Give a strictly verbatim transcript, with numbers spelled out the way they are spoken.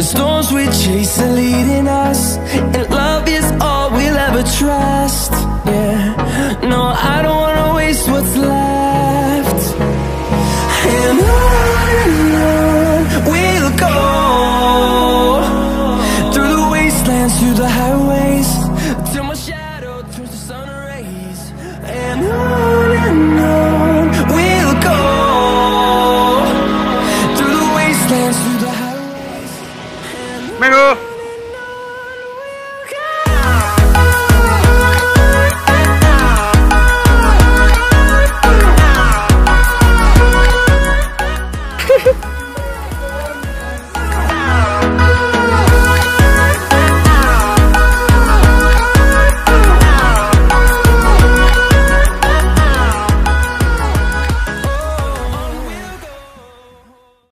storms we chase are leading us, and love is all we'll ever trust. Yeah, no, I don't wanna waste what's left.